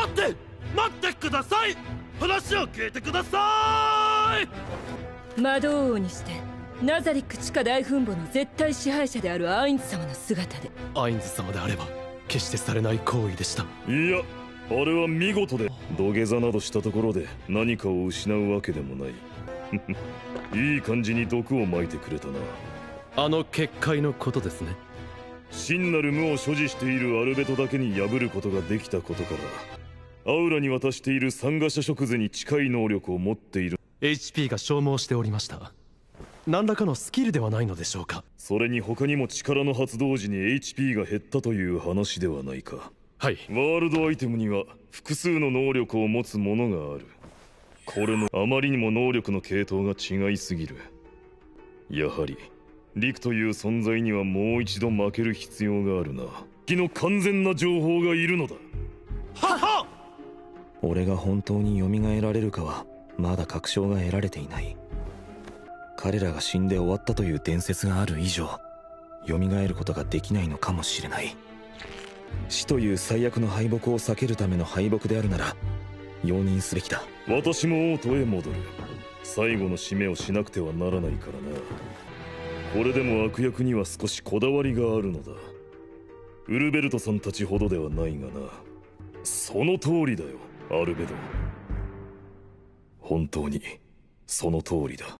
待ってください。話を聞いてください。 魔導王にしてナザリック地下大墳墓の絶対支配者であるアインズ様の姿で。 アインズ様であれば決してされない行為でした。 いや、あれは見事で、土下座などしたところで何かを失うわけでもないいい感じに毒を撒いてくれたな。 あの結界のことですね。 真なる無を所持しているアルベトだけに破ることができたことから、アウラに渡している参加者植図に近い能力を持っている。 HP が消耗しておりました。何らかのスキルではないのでしょうか。 それに他にも力の発動時に HP が減ったという話ではないか。 はい。 ワールドアイテムには複数の能力を持つものがある。これのあまりにも能力の系統が違いすぎる。やはりリクという存在にはもう一度負ける必要があるな。敵の完全な情報がいるのだ。 はは。 俺が本当に蘇られるかはまだ確証が得られていない。彼らが死んで終わったという伝説がある以上、蘇ることができないのかもしれない。死という最悪の敗北を避けるための敗北であるなら容認すべきだ。 私も王都へ戻る。最後の締めをしなくてはならないからな。これでも悪役には少しこだわりがあるのだ。ウルベルトさんたちほどではないがな。その通りだよ、アルベド。本当にその通りだ。